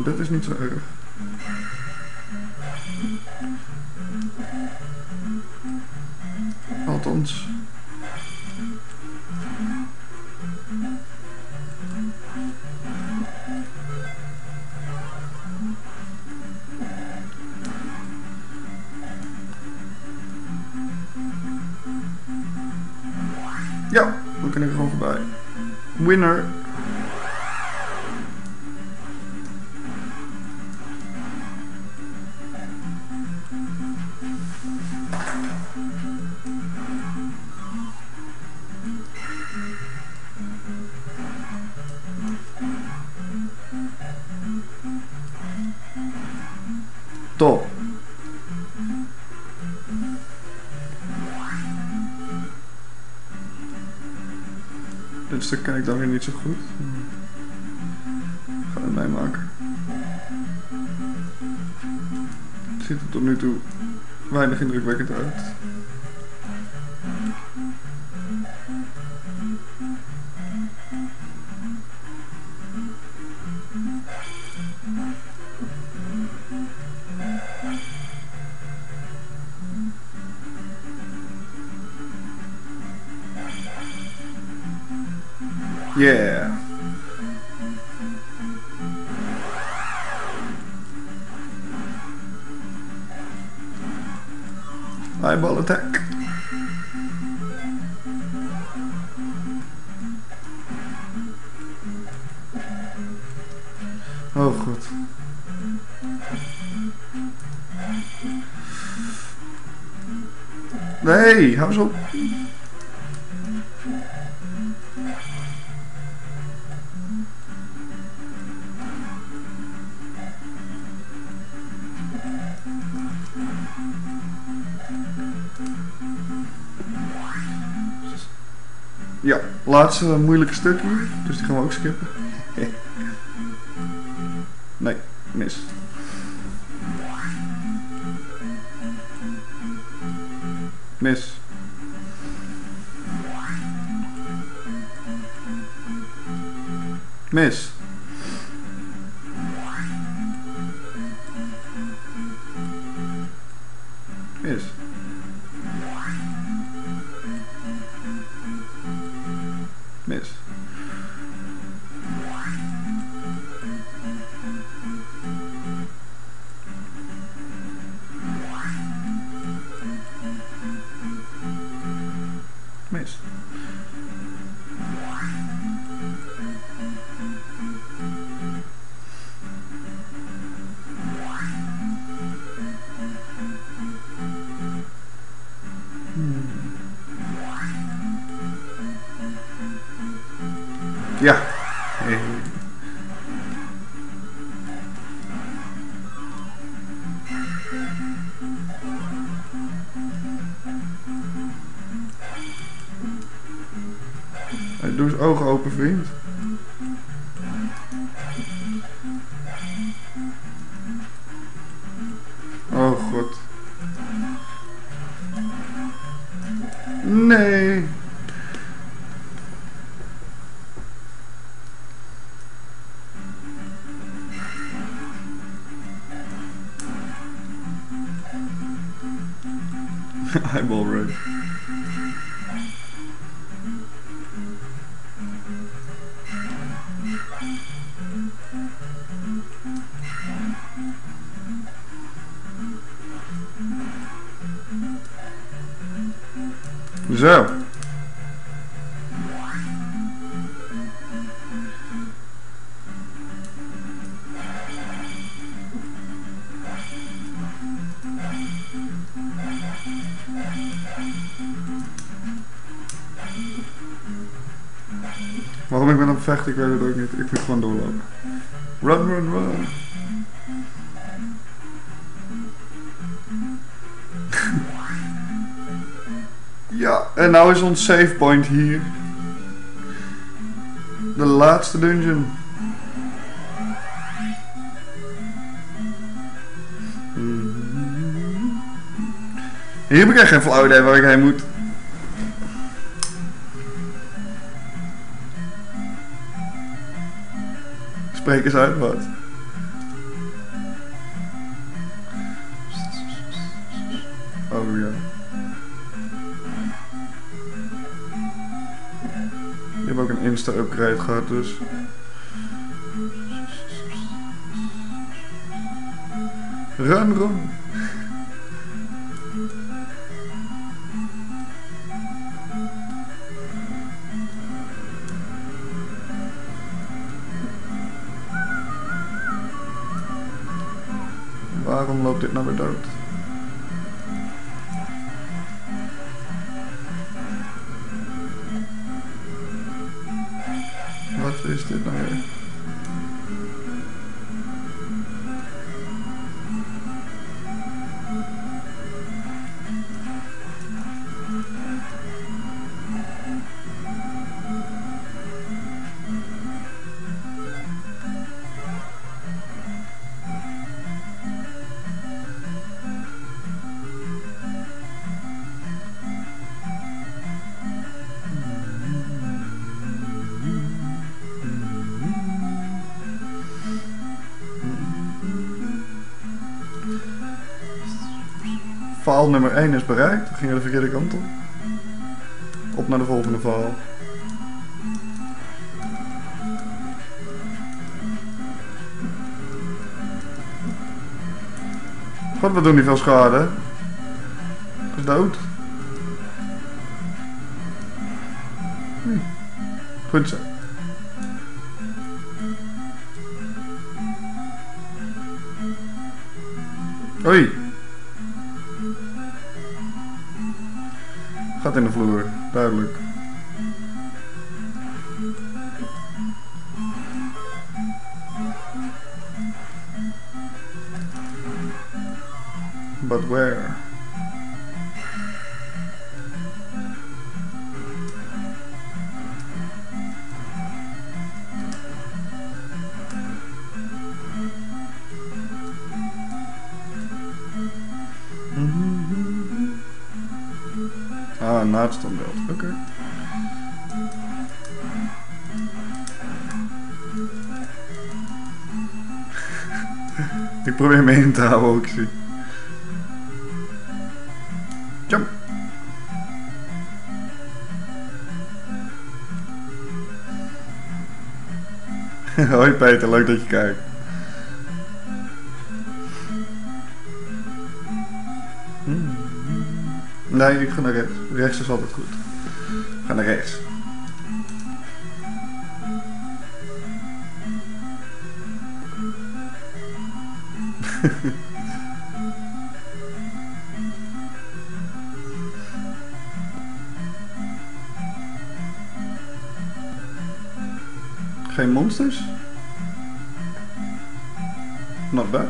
dat is niet zo erg. Althans. Ja, dan kan ik er gewoon voorbij. Winner. Top. Dit stuk ken ik dan weer niet zo goed. Ga het meemaken. Het ziet er tot nu toe weinig indrukwekkend uit. Yeah. Eyeball attack. Oh god. Nee, hou eens op. Ja, laatste moeilijke stukje, dus die gaan we ook skippen. Nee, mis. Mis. Mis. Mis. Mis. Mis. Ja. Doe eens ogen open, vriend. Oh god. Nee. Eyeball red. Zo. Waarom ik ben aan het vechten, ik weet het ook niet. Ik moet gewoon doorlopen. Run, run, run. Ja, en nou is ons save point hier. De laatste dungeon. Hier heb ik echt geen flauw idee waar ik heen moet. Spreek eens uit wat. Insta-upgrade gehad, dus... Run, run! Waarom loopt dit nou weer dood? Wat is dit nou weer? Faal nummer 1 is bereikt. We gingen de verkeerde kant op. Op naar de volgende faal. God, we doen niet veel schade. Hij is dood. Goed zo. Oei. Gaat in de vloer, duidelijk. But where? Ah, na het standbeeld. Oké. Ik probeer me in te houden ook, zie. Jump. Hoi Peter, leuk dat je kijkt. Nee, ik ga naar rechts. Rechts is altijd goed. Ik ga naar rechts. Geen monsters? Not bad.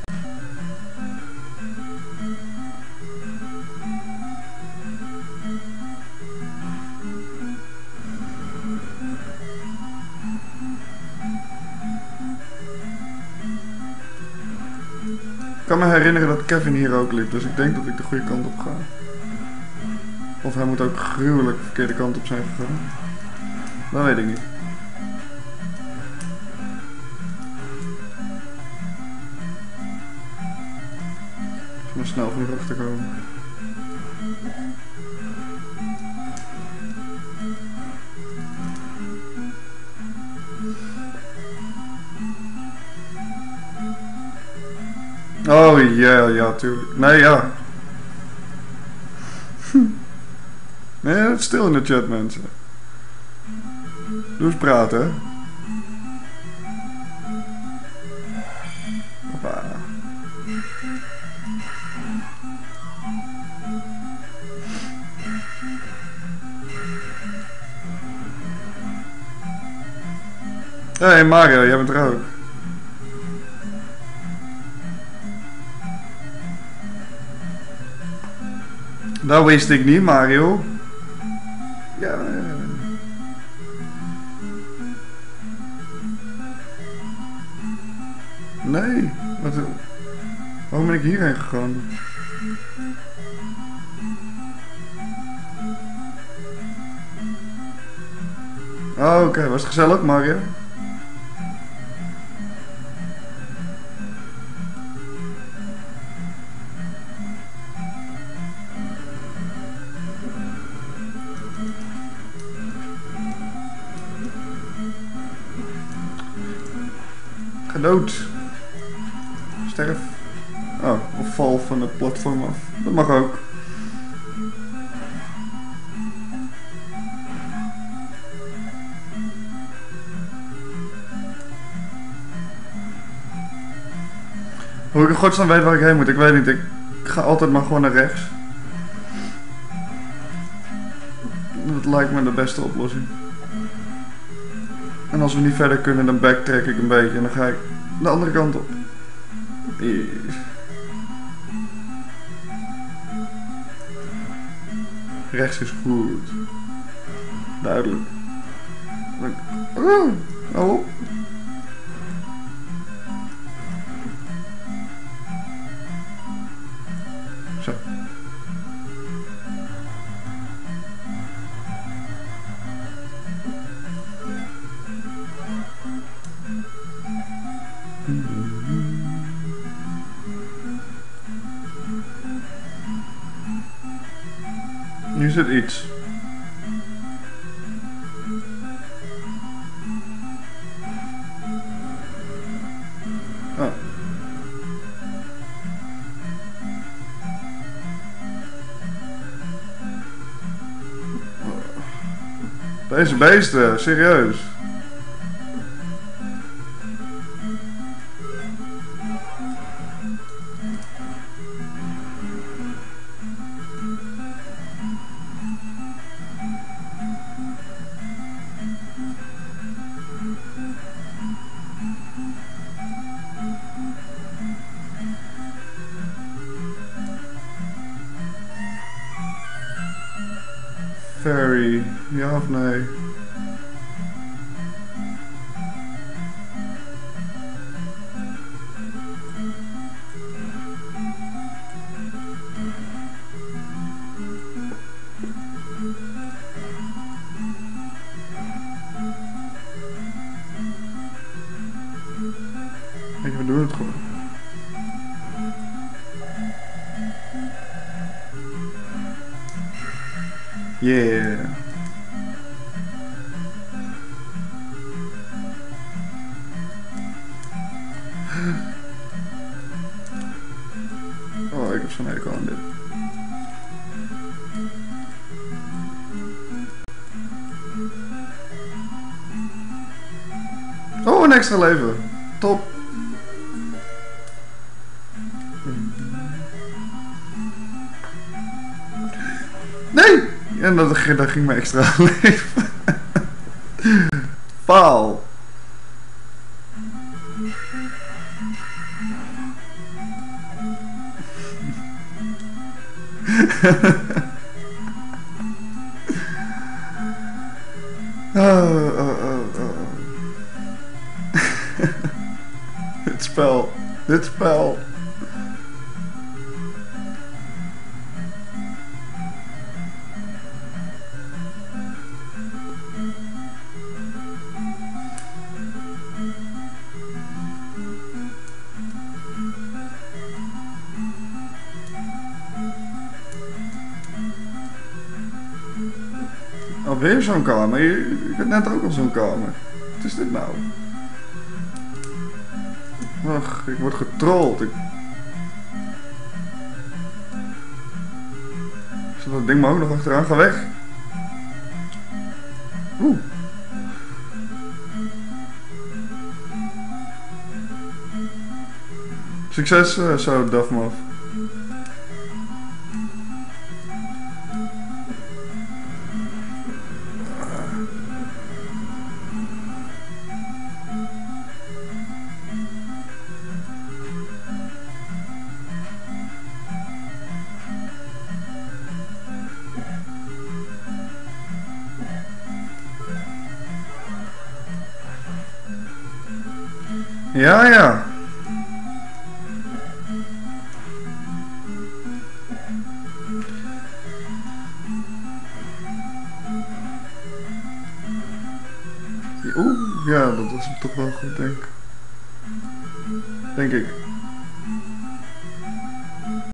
Ik kan me herinneren dat Kevin hier ook liep, dus ik denk dat ik de goede kant op ga. Of hij moet ook gruwelijk de verkeerde kant op zijn gegaan. Dat weet ik niet. Ik moet snel genoeg achterkomen. Oh ja, ja, tuurlijk. Nee, ja. Nee, het is stil in de chat, mensen. Doe eens praten, hè. Hoppa. Hey Mario, jij bent er ook. Dat wist ik niet, Mario. Ja. Nee. Wat, waarom ben ik hierheen gegaan? Oh, oké. Was het gezellig, Mario? Ga dood. Sterf. Oh, of val van het platform af. Dat mag ook. Hoe ik in godsnaam weet waar ik heen moet, ik weet niet. Ik ga altijd maar gewoon naar rechts. Dat lijkt me de beste oplossing. En als we niet verder kunnen, dan backtrack ik een beetje en dan ga ik de andere kant op. Rechts is goed. Duidelijk. Oh. Zo. Nu zit iets. Oh. Deze beesten, serieus. Fairy, ja of nee? Kijk, we doen het gewoon. Yeah. Oh, ik heb zo'n hekel aan dit. Oh, een extra leven. Top. Nee! En dat ging me extra leven. Faal. Dit spel. Dit spel. Alweer zo'n kamer? Ik had net ook al zo'n kamer. Wat is dit nou? Ach, ik word getrold. Zet dat ding me ook nog achteraan? Ga weg. Oeh. Succes, zo, Dafmof. Ja, ja. Oeh, ja, dat was hem toch wel goed, denk ik.